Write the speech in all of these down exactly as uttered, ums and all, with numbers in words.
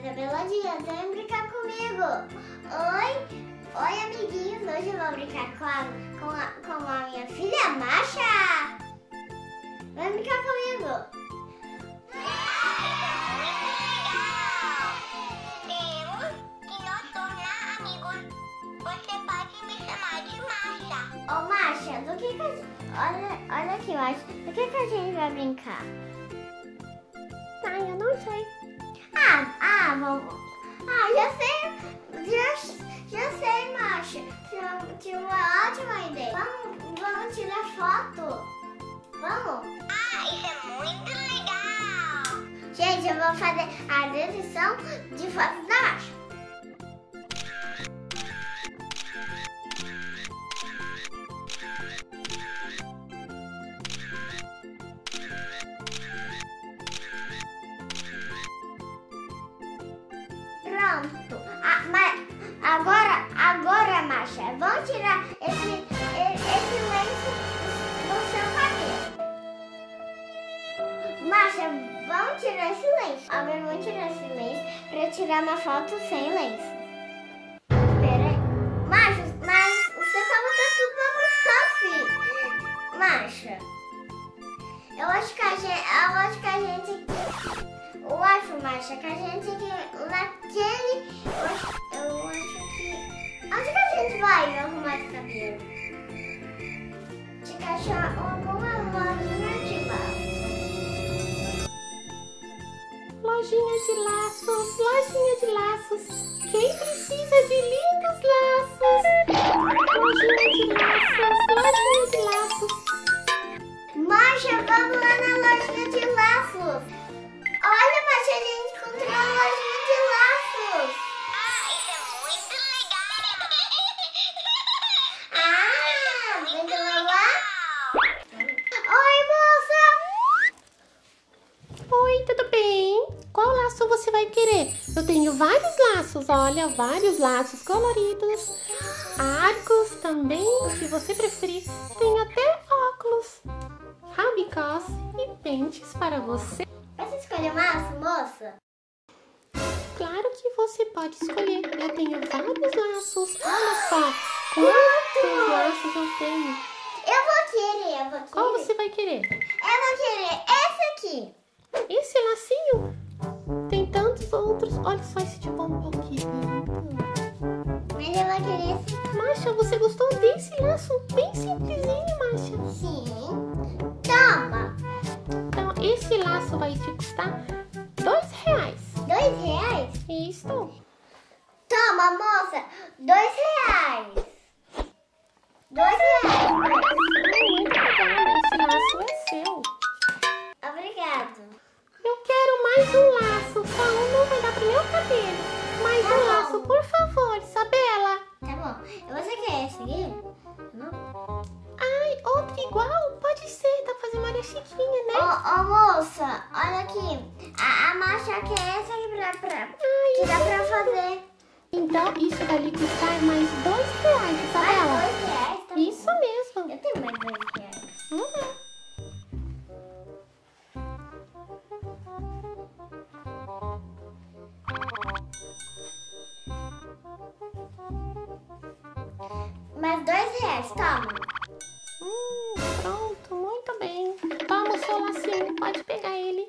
cabeladinhas, vem brincar comigo. Oi, oi amiguinhos, hoje eu vou brincar com a, com a, com a minha filha Masha. Vem brincar comigo. Temos que nos tornar amigos. Você pode me chamar de Masha. Ô Masha, do que que a gente... Olha, olha aqui, Masha, do que que a gente vai brincar? Ai, eu não sei. Ah, ah, vamos... Ah, já sei, já, já sei, Masha. Tive- Tive uma ótima ideia. Vamos, vamos tirar foto. Vamos? Ah, isso é muito legal. Gente, eu vou fazer a edição de fotos da Masha. Pronto. Ah, mas agora, agora, Masha, vamos tirar esse, e- esse lenço do seu cabelo. Masha, vamos tirar esse lenço. Agora vamos tirar esse lenço para tirar uma foto sem lenço. Espera aí. Masha, mas o seu cabelo tá tudo bagunçado, filho. Masha, eu acho que a gente, eu acho que a gente Eu acho, Masha, que a gente que naquele. Eu acho, eu acho que. Onde que a gente vai arrumar esse cabelo? Tinha que achar alguma lojinha de laços. Lojinha de laços, lojinha de laços. Quem precisa de lindos laços? Lojinha de laços, lojinha de laços. Masha, vamos lá na lojinha de laços. Olha, Masha, a gente encontrou a lojinha de laços. Ah, isso é muito legal. Ah, Muito vamos lá? legal. Oi, moça. Oi, tudo bem? Qual laço você vai querer? Eu tenho vários laços, olha, vários laços coloridos. Arcos também, se você preferir. Tem até óculos, rabicós e pentes para você. Você escolheu laço, moça? Claro que você pode escolher. Eu tenho vários laços. Olha só quantos laços eu tenho. Eu vou querer, eu vou querer. Qual você vai querer? Eu vou querer esse aqui. Esse lacinho? Tem tantos outros. Olha só esse de bombom aqui. Mas eu vou querer esse. Masha, você gostou desse laço? Bem simplesinho, Masha. Sim. Toma. Então, esse laço vai te custar dois reais. Dois reais? Isso. Toma, moça. Dois reais. Dois reais. Muito obrigada. Esse laço é seu. Obrigado. Eu quero mais um laço. Só um não vai dar pro meu cabelo. Mais Tá um bom. laço, por favor, Isabela. Tá bom. Você quer esse aqui? Não? Ai, outro igual? Pode ser, dá pra fazer uma área chiquinha, Ô, né? ô, moça, olha aqui. A, a Masha quer essa aqui pra, pra, que dá pra fazer. Então, isso vai lhe custar mais dois reais, Mais Isabela. dois reais? Tá bom. Isso mesmo. Eu tenho mais dois reais. Uhum. Mais dois reais, toma. Hum, pronto, muito bem. Toma o seu lacinho, pode pegar ele.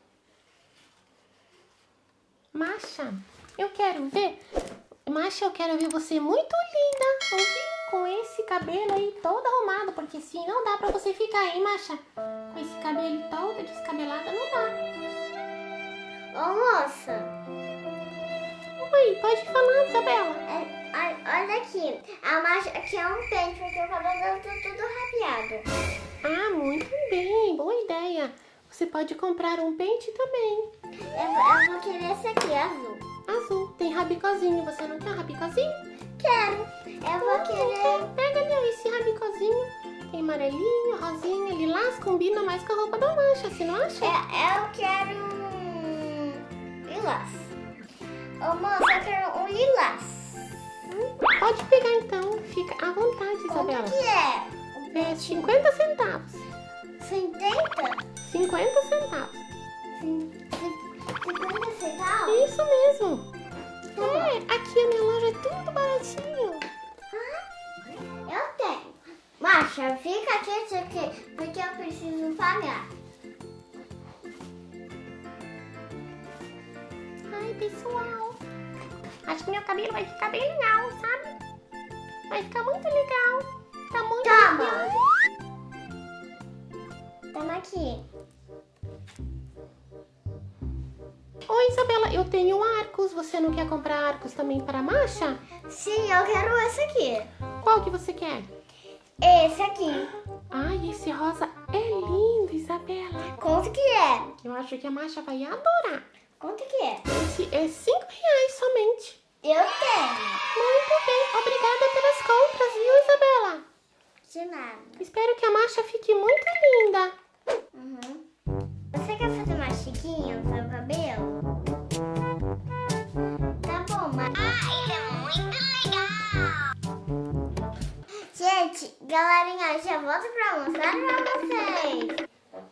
Masha, eu quero ver. Masha, eu quero ver você muito linda. Ouvir com esse cabelo aí todo arrumado, porque assim não dá pra você ficar, hein, Masha? Com esse cabelo todo descabelado não dá. Ô, moça, Oi, pode falar, Isabela. é, olha, olha aqui. A Masha quer um pente, porque o cabelo dela tá tudo rapiado. Ah, muito bem, boa ideia. Você pode comprar um pente também. Eu, eu vou querer esse aqui, azul. Azul, tem rabicozinho. Você não quer rabicozinho? Quero. Eu vou querer. Pega ali, ó, esse rabicozinho. Tem amarelinho, rosinha, lilás, combina mais com a roupa da Masha, você não acha? É, eu quero um lilás. Ô, moça, eu quero um lilás. Pode pegar então, fica à vontade, Isabela. Quanto que é? É cinquenta centavos. cinquenta? cinquenta centavos. cinquenta Você tá onde? Isso mesmo. É, aqui a minha loja é tudo baratinho. Eu tenho. Masha, fica aqui aqui, porque eu preciso pagar. Ai, pessoal. Acho que meu cabelo vai ficar bem legal, sabe? Vai ficar muito legal. Tá muito Toma. legal. Toma aqui. Oi, Isabela, eu tenho arcos. Você não quer comprar arcos também para a Masha? Sim, eu quero esse aqui. Qual que você quer? Esse aqui. Ai, esse rosa é lindo, Isabela. Quanto que é? Eu acho que a Masha vai adorar. Quanto que é? Esse é cinco reais somente. Eu tenho. Muito bem, obrigada pelas compras, viu, Isabela? De nada. Espero que a Masha fique muito linda. Uhum. Você quer fazer uma chiquinha no seu cabelo? Tá bom, mas... Ah, isso é muito legal! Gente, galerinha, eu já volto pra mostrar pra vocês.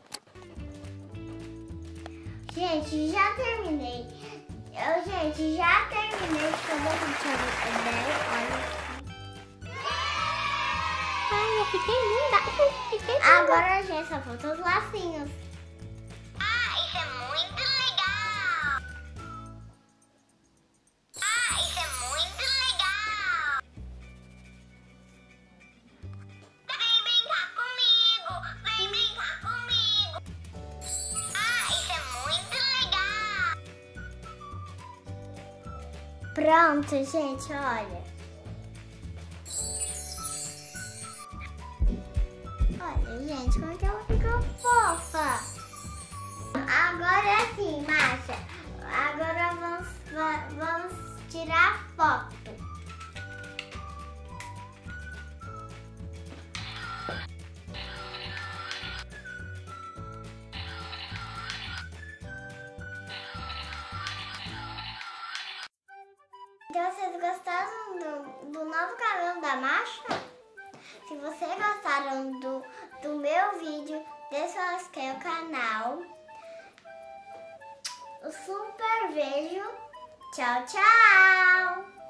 Gente, já terminei. Eu, gente, já terminei de fazer o cabelo. Olha. Ai, eu fiquei linda. Fiquei linda. Agora, gente, só faltam os lacinhos. Ah, isso é muito legal! Ah, isso é muito legal! Vem brincar comigo! Vem brincar comigo! Ah, isso é muito legal! Pronto, gente, olha. Olha, gente, como é que ela ficou fofa. Agora é assim, Masha. Agora vamos, va- vamos tirar foto. Então, vocês gostaram do, do novo cabelo da Masha? Se vocês gostaram do, do meu vídeo, deixa eu inscrever no canal. Um super beijo. Tchau, tchau!